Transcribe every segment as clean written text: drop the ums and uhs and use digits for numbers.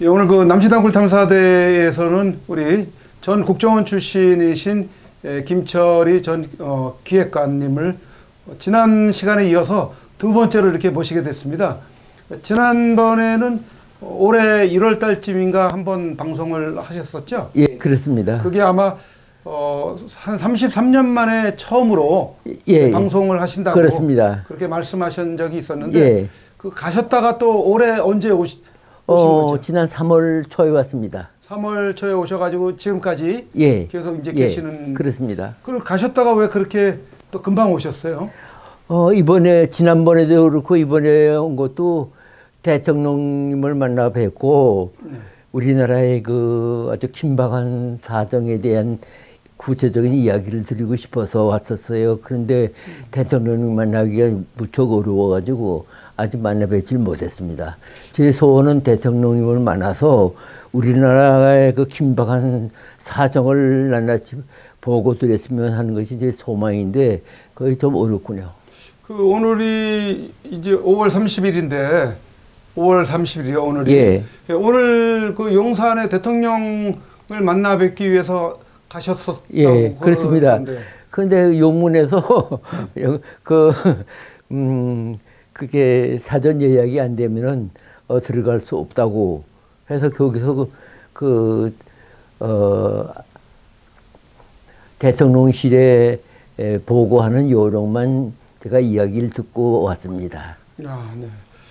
예, 오늘 그 남치단골 탐사대에서는 우리 전 국정원 출신이신 김철희 전 기획관님을 지난 시간에 이어서 두 번째로 이렇게 모시게 됐습니다. 지난번에는 올해 1월 달쯤인가 한번 방송을 하셨었죠? 예, 그렇습니다. 그게 아마 한 33년 만에 처음으로 예, 방송을 하신다고 그렇습니다. 그렇게 말씀하신 적이 있었는데 예. 그 가셨다가 또 올해 언제 오신 거죠? 지난 3월 초에 왔습니다. 3월 초에 오셔가지고 지금까지 예, 계속 이제 예, 계시는. 그렇습니다. 그럼 가셨다가 왜 그렇게 또 금방 오셨어요? 이번에 지난번에도 그렇고 이번에 온 것도 대통령님을 만나 뵙고 우리나라의 그 아주 긴박한 사정에 대한 구체적인 이야기를 드리고 싶어서 왔었어요. 그런데 대통령님 만나기가 무척 어려워가지고 아직 만나 뵙질 못했습니다. 제 소원은 대통령님을 만나서 우리나라의 그 긴박한 사정을 낱낱이 보고 드렸으면 하는 것이 제 소망인데 그게 좀 어렵군요. 그 오늘이 이제 5월 30일인데 5월 30일이요 오늘이. 예. 오늘 그 용산의 대통령을 만나 뵙기 위해서 가셨었다고. 예, 그렇습니다. 그런데 용문에서 그게 사전 예약이 안 되면은 들어갈 수 없다고 해서 거기서 대통령실에 보고하는 요령만 제가 이야기를 듣고 왔습니다. 아, 네.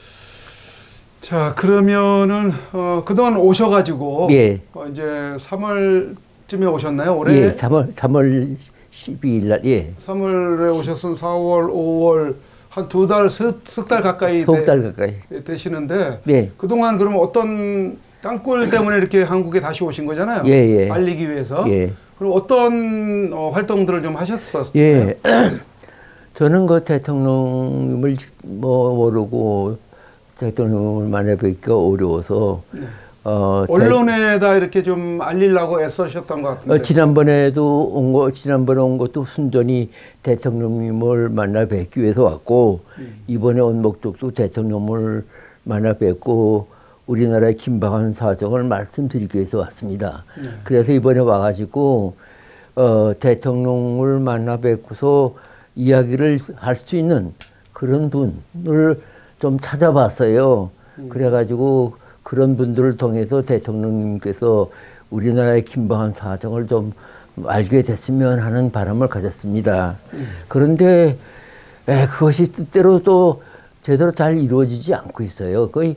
자, 그러면은 그동안 오셔가지고 예. 이제 3월쯤에 오셨나요? 올해? 예, 3월 12일 날, 예. 3월에 오셨으면 4월, 5월 한 두 달, 석 달 가까이 석 달 가까이 되시는데 네. 그동안 그러면 어떤 땅굴 때문에 이렇게 한국에 다시 오신 거잖아요. 예, 예. 알리기 위해서. 예. 그럼 어떤 활동들을 좀 하셨었어요? 예. 저는 그 대통령님을 모르고 대통령을 만나 뵙기가 어려워서 네. 언론에다 이렇게 좀 알리려고 애써셨던 것 같은데. 지난번에 온 것도 순전히 대통령님을 만나 뵙기 위해서 왔고 이번에 온 목적도 대통령을 만나 뵙고 우리나라의 긴박한 사정을 말씀드리기 위해서 왔습니다. 네. 그래서 이번에 와가지고 대통령을 만나 뵙고서 이야기를 할 수 있는 그런 분을 좀 찾아봤어요. 그래가지고 그런 분들을 통해서 대통령님께서 우리나라의 긴박한 사정을 좀 알게 됐으면 하는 바람을 가졌습니다. 그런데 그것이 뜻대로 또 제대로 잘 이루어지지 않고 있어요. 거의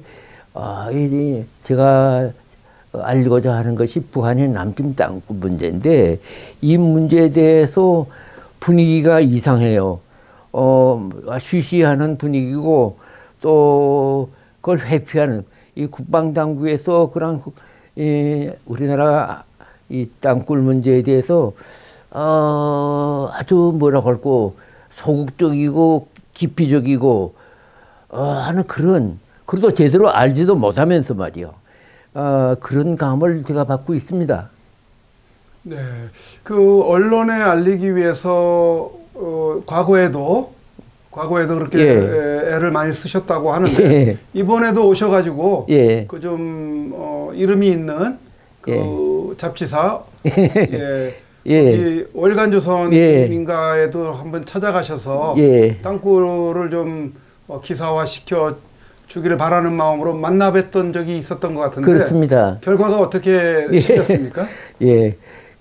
제가 알리고자 하는 것이 북한의 남김 땅굴 문제인데 이 문제에 대해서 분위기가 이상해요. 쉬쉬하는 분위기고 또 그걸 회피하는 이 국방당국에서 그런 우리나라 이 땅굴 문제에 대해서 아주 뭐라고 할까 소극적이고 기피적이고 하는 그런 그래도 제대로 알지도 못하면서 말이요. 그런 감을 제가 받고 있습니다. 네, 그 언론에 알리기 위해서 과거에도 그렇게 애를 많이 쓰셨다고 하는데 이번에도 오셔가지고 그 좀 이름이 있는 그 잡지사 이 월간조선인가에도 한번 찾아가셔서 땅굴을 좀 기사화 시켜 주기를 바라는 마음으로 만나 뵀던 적이 있었던 것 같은데 그렇습니다. 결과가 어떻게 되셨습니까? 예,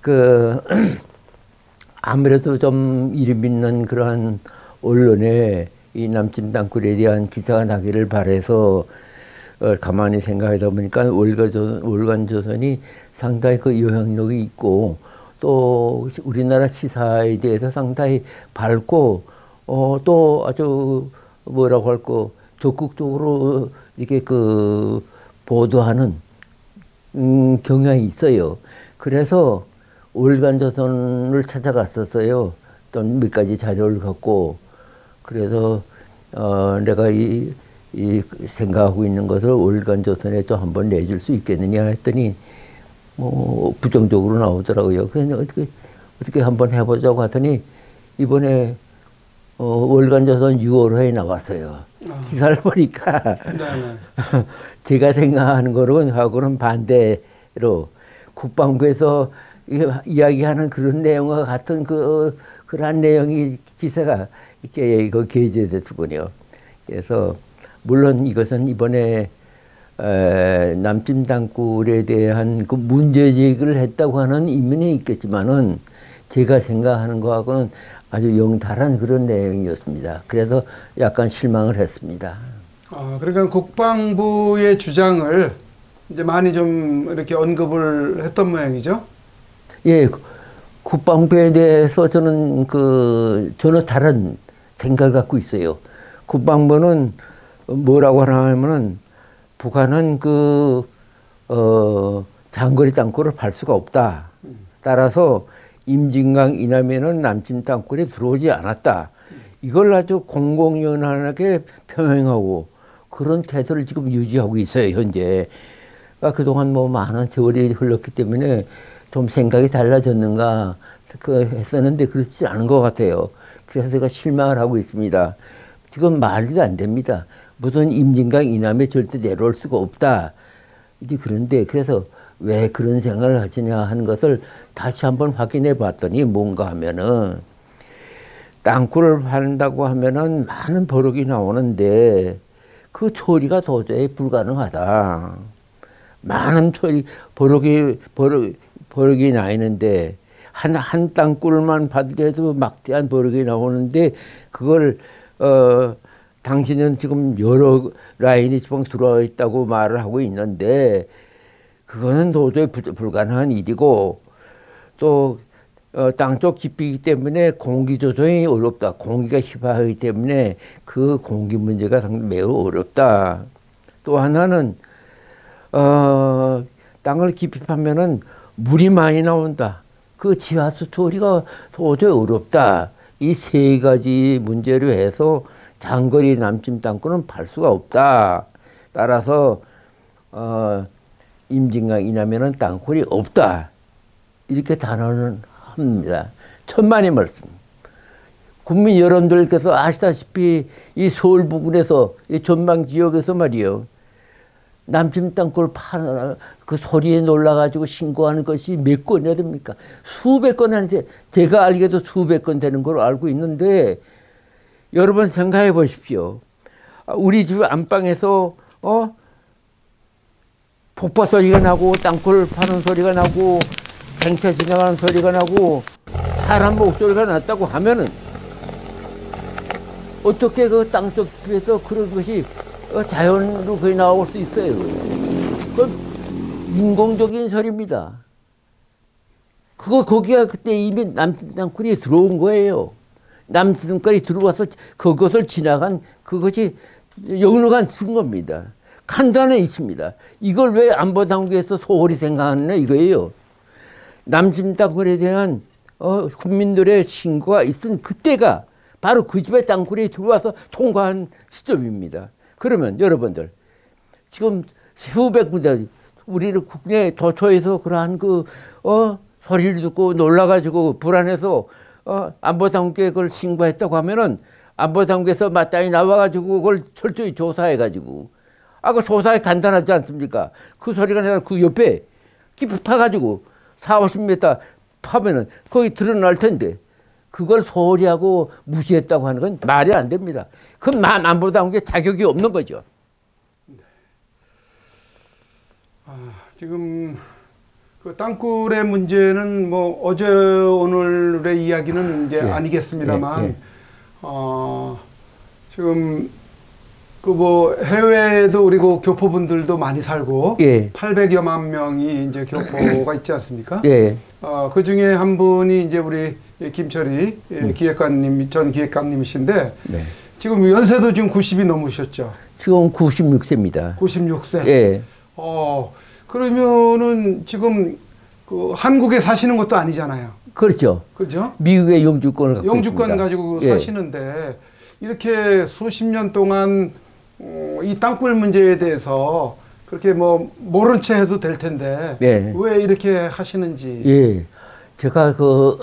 아무래도 좀 이름 있는 그러한 언론에 이 남친 땅굴에 대한 기사가 나기를 바라서 가만히 생각하다 보니까 월간조선이 상당히 그 영향력이 있고 또 우리나라 시사에 대해서 상당히 밝고 또 아주 뭐라고 할까 적극적으로 이렇게 보도하는 경향이 있어요. 그래서 월간조선을 찾아갔었어요. 또 몇 가지 자료를 갖고 그래서 내가 이 생각하고 있는 것을 월간조선에 또 한번 내줄 수 있겠느냐 했더니 뭐 부정적으로 나오더라고요. 그래서 어떻게 한번 해보자고 하더니 이번에 월간조선 6월호에 나왔어요. 기사를 보니까 제가 생각하는 거하고는 반대로 국방부에서 이야기하는 그런 내용과 같은 그러한 내용이 기사가 이렇게 게재됐군요. 그래서 물론 이것은 이번에 남침 땅굴에 대한 그 문제 제기를 했다고 하는 이면이 있겠지만은 제가 생각하는 거하고는 아주 영달한 그런 내용이었습니다. 그래서 약간 실망을 했습니다. 그러니까 국방부의 주장을 이제 많이 좀 이렇게 언급을 했던 모양이죠? 예, 국방부에 대해서 저는 전혀 다른 생각을 갖고 있어요. 국방부는 뭐라고 하냐면은 북한은 장거리 땅굴을 팔 수가 없다. 따라서 임진강 이남에는 남침 땅굴이 들어오지 않았다. 이걸 아주 공공연하게 표명하고 그런 태도를 지금 유지하고 있어요, 현재. 그러니까 그동안 뭐 많은 세월이 흘렀기 때문에 좀 생각이 달라졌는가 했었는데 그렇지 않은 것 같아요. 그래서 제가 실망을 하고 있습니다. 지금 말도 안 됩니다. 무슨 임진강 이남에 절대 내려올 수가 없다. 이제 그런데 그래서 왜 그런 생각을 하시냐 하는 것을 다시 한번 확인해 봤더니 뭔가 하면은 땅굴을 판다고 하면은 많은 버럭이 나오는데 그 처리가 도저히 불가능하다. 많은 버럭이 나 있는데 한 땅굴만 받더라도 막대한 버럭이 나오는데 그걸 당신은 지금 여러 라인이 지금 들어와 있다고 말을 하고 있는데 그거는 도저히 불가능한 일이고 또 땅속 깊이이기 때문에 공기 조정이 어렵다. 공기가 희박하기 때문에 그 공기 문제가 상당히 매우 어렵다. 또 하나는 땅을 깊이 파면은 물이 많이 나온다. 그 지하수 처리가 도저히 어렵다. 이 세 가지 문제로 해서 장거리 남침 땅굴은 팔 수가 없다. 따라서 임진강 이남에는 땅굴이 없다. 이렇게 단언을 합니다. 천만의 말씀. 국민 여러분들께서 아시다시피 이 서울 부근에서 이 전방 지역에서 말이요. 남침 땅굴 파는 그 소리에 놀라가지고 신고하는 것이 몇 건이나 됩니까? 수백 건 하는데 제가 알기에도 수백 건 되는 걸로 알고 있는데 여러분 생각해 보십시오. 우리 집 안방에서 폭파 소리가 나고 땅굴 파는 소리가 나고 경차 지나가는 소리가 나고 사람 목소리가 났다고 하면은 어떻게 그 땅속 깊이에서 그런 것이 자연으로 거의 나올 수 있어요. 그건 인공적인 소리입니다. 거기가 그때 이미 남침 땅굴이 들어온 거예요. 남침 땅굴이 들어와서 그것을 지나간 그것이 영롱한 쓴 겁니다. 간단해 있습니다. 이걸 왜 안보당국에서 소홀히 생각하느냐 이거예요. 남침 땅굴에 대한 국민들의 신고가 있은 그때가 바로 그 집에 땅굴이 들어와서 통과한 시점입니다. 그러면 여러분들 지금 수백 군데 우리는 국내 도처에서 그러한 소리를 듣고 놀라가지고 불안해서 안보당국에 그걸 신고했다고 하면은 안보당국에서 마땅히 나와가지고 그걸 철저히 조사해가지고 그 조사에 간단하지 않습니까? 그 소리가 내가 그 옆에 깊이 파가지고 40-50m 파면은 거기 드러날 텐데 그걸 소홀히 하고 무시했다고 하는 건 말이 안 됩니다. 그건 안보당국에 자격이 없는 거죠. 지금 그 땅굴의 문제는 뭐 어제 오늘의 이야기는 이제 아니겠습니다만 지금 그 뭐 해외에도 우리 그 교포분들도 많이 살고 800여만 명이 이제 교포가 있지 않습니까? 그 중에 한 분이 이제 우리 김철희 기획관님, 전 기획관님이신데 지금 연세도 지금 90이 넘으셨죠? 지금 96세입니다. 96세? 그러면은 지금 그 한국에 사시는 것도 아니잖아요. 그렇죠. 그렇죠? 미국의 영주권을 갖고 영주권 있습니다. 가지고 사시는데 이렇게 수십 년 동안 이 땅굴 문제에 대해서 그렇게 뭐 모른 채 해도 될 텐데 왜 이렇게 하시는지. 제가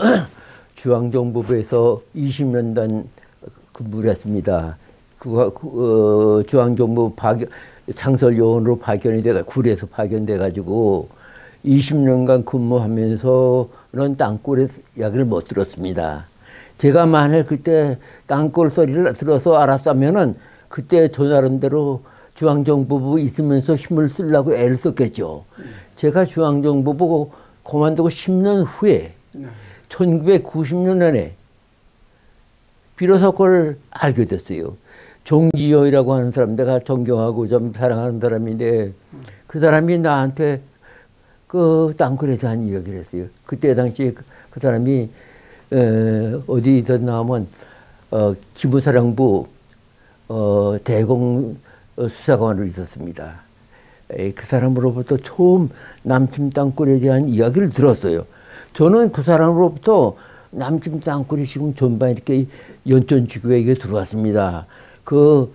중앙정보부에서 20년간 근무를 했습니다. 중앙정부 창설요원으로 파견이 돼가 굴에서 파견돼 가지고 20년간 근무하면서는 땅굴의 이야기를 못 들었습니다. 제가 만일 그때 땅굴 소리를 들어서 알았다면은 그때 저 나름대로 중앙정보부 있으면서 힘을 쓰려고 애를 썼겠죠. 제가 중앙정보부 그만두고 10년 후에 1990년에 비로소 그걸 알게 됐어요. 종지효이라고 하는 사람, 내가 존경하고 좀 사랑하는 사람인데 그 사람이 나한테 그 땅굴에 대한 이야기를 했어요. 그때 당시에 그 사람이 어디 있었나 하면 기무사령부 대공 수사관으로 있었습니다. 그 사람으로부터 처음 남침 땅굴에 대한 이야기를 들었어요. 저는 그 사람으로부터 남침 땅굴이 지금 전반 이렇게 연천지구에 들어왔습니다. 그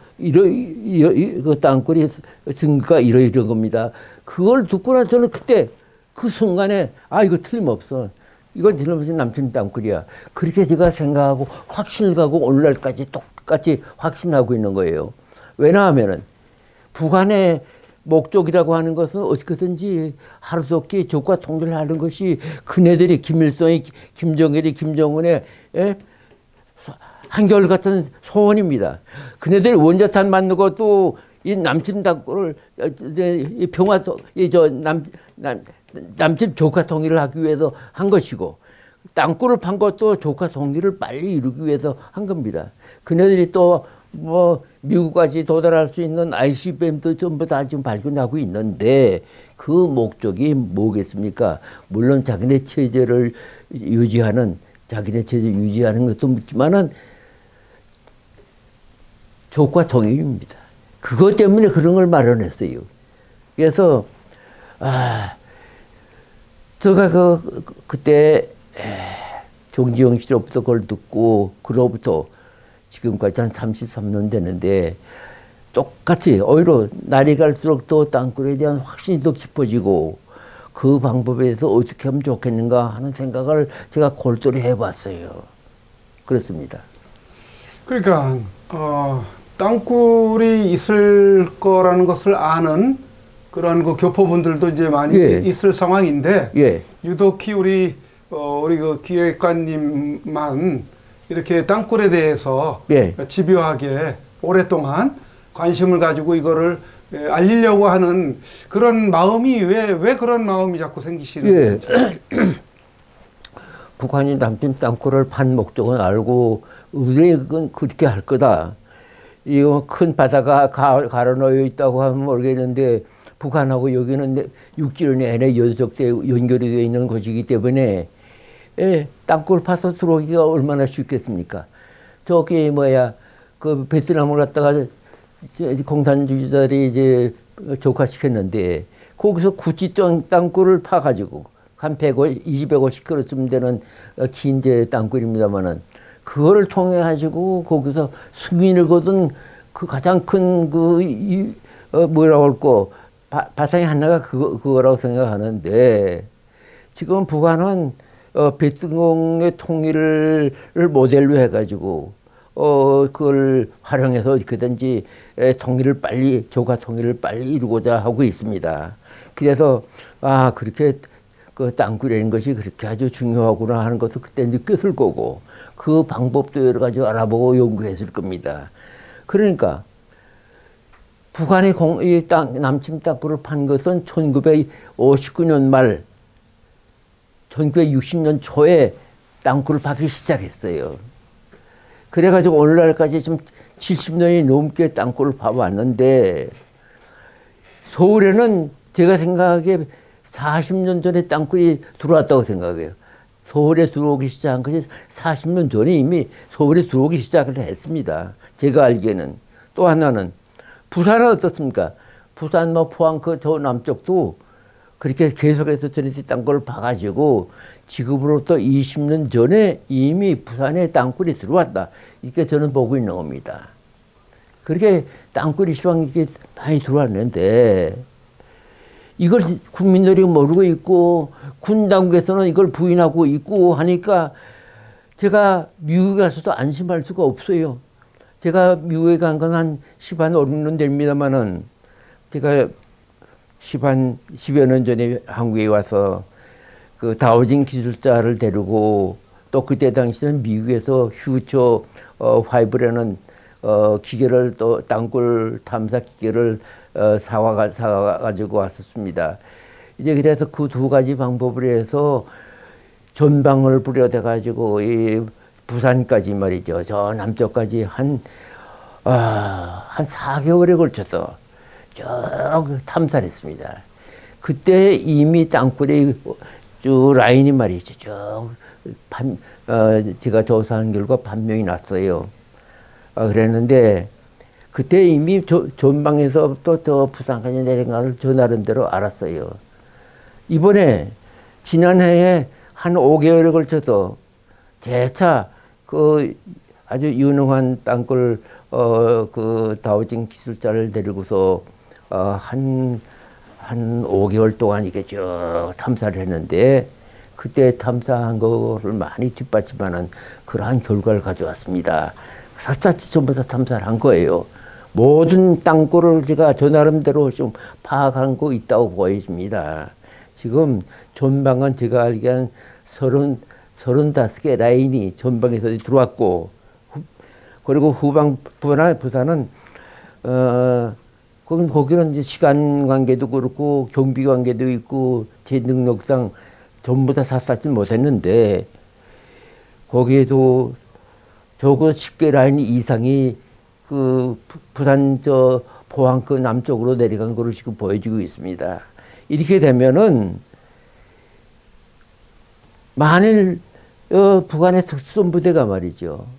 땅굴이 증거가 이런 겁니다. 그걸 듣고 나 저는 그때 그 순간에 이거 틀림없어. 이건 틀림없이 남침 땅굴이야. 그렇게 제가 생각하고 확신을 가고 오늘날까지 똑같이 확신하고 있는 거예요. 왜냐하면은 북한의 목적이라고 하는 것은 어떻게든지 하루속히 적과 통일하는 것이 그네들이 김일성이, 김정일이, 김정은의 한결같은 소원입니다. 그네들이 원자탄 맞는 것도 이 남침 땅굴을 이 평화 남침 조카 통일을 하기 위해서 한 것이고 땅굴을 판 것도 조카 통일을 빨리 이루기 위해서 한 겁니다. 그네들이 또 미국까지 도달할 수 있는 ICBM도 전부 다 지금 발견하고 있는데 그 목적이 뭐겠습니까? 물론 자기네 체제를 유지하는 것도 묻지만은 조과 통일입니다. 그것 때문에 그런 걸 마련했어요. 그래서 제가 그때 종지영 씨로부터 그걸 듣고 그로부터 지금까지 한 33년 되는데 똑같이 오히려 날이 갈수록 또 땅굴에 대한 확신이 더 깊어지고 그 방법에서 어떻게 하면 좋겠는가 하는 생각을 제가 골똘히 해봤어요. 그렇습니다. 그러니까 땅굴이 있을 거라는 것을 아는 그런 그 교포분들도 이제 많이 있을 상황인데 유독히 우리 그 기획관님만 이렇게 땅굴에 대해서 집요하게 오랫동안 관심을 가지고 이거를 알리려고 하는 그런 마음이 왜 그런 마음이 자꾸 생기시는 거죠? 북한이 남침 땅굴을 판 목적은 알고 왜 그건 그렇게 할 거다. 이거 큰 바다가 가로놓여 있다고 하면 모르겠는데 북한하고 여기는 육지를 내내 연속돼 연결이 되어 있는 곳이기 때문에 땅굴 파서 들어오기가 얼마나 쉽겠습니까? 저기 그 베트남을 갖다가 공산주의자들이 이제 적화시켰는데 거기서 굳이 땅굴을 파가지고 한 250km쯤 되는 긴 땅굴입니다만은 그거를 통해 가지고 거기서 승인을 거둔 그 가장 큰 뭐라고 할까 바탕이 하나가 그거라고 생각하는데 지금 북한은 베트공의 통일을 모델로 해가지고 그걸 활용해서 어떻게든지 조과 통일을 빨리 이루고자 하고 있습니다. 그래서 그렇게 그 땅굴이라는 것이 그렇게 아주 중요하구나 하는 것을 그때 느꼈을 거고 그 방법도 여러 가지 알아보고 연구했을 겁니다. 그러니까 북한이 남침 땅굴을 판 것은 1959년 말 1960년 초에 땅굴을 파기 시작했어요. 그래가지고 오늘날까지 지금 70년이 넘게 땅굴을 파왔는데 서울에는 제가 생각하기에 40년 전에 땅굴이 들어왔다고 생각해요. 서울에 들어오기 시작한 것이 40년 전에 이미 서울에 들어오기 시작을 했습니다. 제가 알기에는. 또 하나는 부산은 어떻습니까? 부산 포항 저 남쪽도 그렇게 계속해서 전해진 땅굴을 봐가지고 지금으로부터 20년 전에 이미 부산에 땅굴이 들어왔다. 이렇게 저는 보고 있는 겁니다. 그렇게 땅굴이 시방 이렇게 많이 들어왔는데 이걸 국민들이 모르고 있고 군 당국에서는 이걸 부인하고 있고 하니까 제가 미국에 가서도 안심할 수가 없어요. 제가 미국에 간 건 한 15년 됩니다만은 제가 10여 년 전에 한국에 와서 그 다오징 기술자를 데리고 또 그때 당시는 미국에서 휴초 5라는 기계를 또 땅굴 탐사 기계를 사와가지고 왔었습니다. 이제 그래서 그 두 가지 방법을 해서 전방을 부려대 가지고 이 부산까지 말이죠. 저 남쪽까지 한 4개월에 걸쳐서 쭉 탐사를 했습니다. 그때 이미 땅굴에 쭉 라인이 말이죠. 쭉 제가 조사한 결과 판명이 났어요. 그랬는데 그때 이미 전방에서 또 저 부산까지 내린 걸 저 나름대로 알았어요. 이번에 지난해에 한 5개월에 걸쳐서 재차 그 아주 유능한 땅굴 그 다오징 기술자를 데리고서 한 5개월 동안 이게 쭉 탐사를 했는데 그때 탐사한 거를 많이 뒷받침하는 그러한 결과를 가져왔습니다. 샅샅이 전부 다 탐사를 한 거예요. 모든 땅굴을 제가 저 나름대로 좀 파악한 거 있다고 보여집니다. 지금 전방은 제가 알기엔 35개 라인이 전방에서 들어왔고, 그리고 후방 부산은 거기는 이제 시간 관계도 그렇고 경비 관계도 있고 제 능력상 전부 다 샅샅이 못했는데 거기에도 적어 10개 라인 이상이 그 부산 저 포항 그 남쪽으로 내려간 거로 지금 보여지고 있습니다. 이렇게 되면은 만일 북한의 특수부대가 말이죠.